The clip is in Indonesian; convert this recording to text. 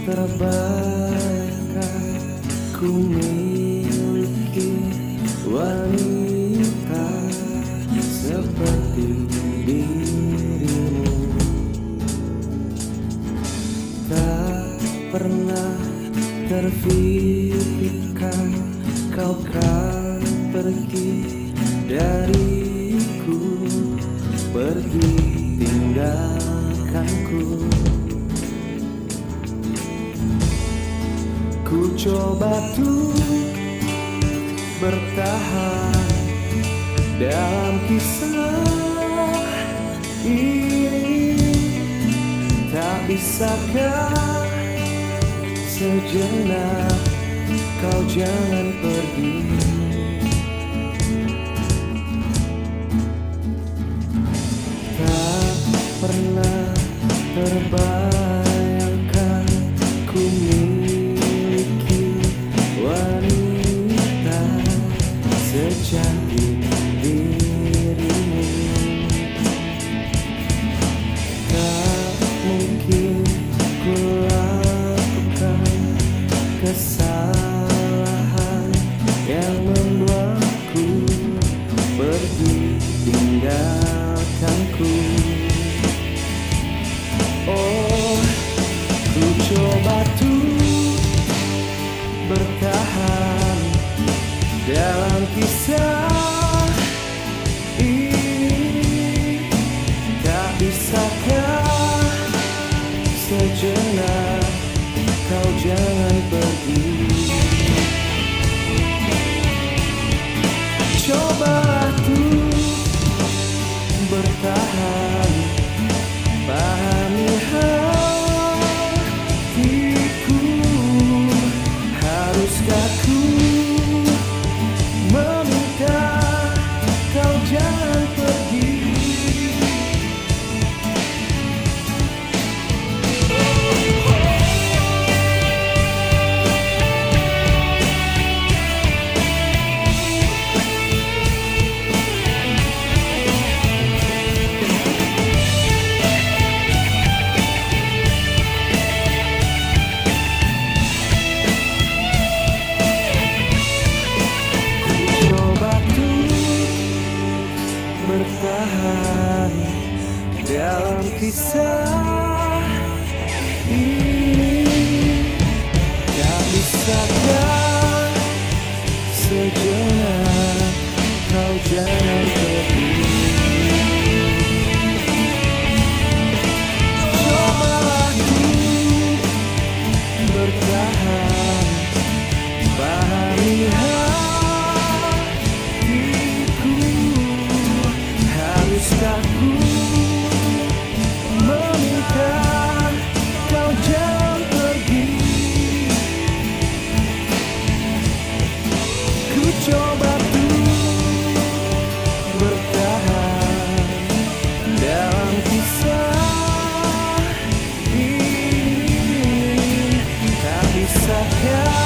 terbayangkan ku miliki wanita seperti dirimu. Tak pernah terfikirkan kau kan pergi dariku, pergi tinggalkanku. Ku coba tuh bertahan dalam kisah ini. Tak bisakah sejenak kau jangan pergi. Tak pernah terbayangkan ku miliki wanita secantik dirimu. Tak mungkin ku lakukan kesalahan yang membuatku pergi tinggalkanku. Oh, ku coba tuh bertahan dalam kisah ini. Tak bisakah sejenak kau jangan pergi. Coba tuh bertahan, pahami hatiku. Haruskah ku meminta kau jangan pergi. Bertahan dalam kisah ini. Tak bisakah sejenak kau jangan pergi. Cobalah ku bertahan, pahami hatiku. Haruskah ku meminta kau jangan pergi. Ku coba tuh bertahan dalam kisah ini. Tak bisakah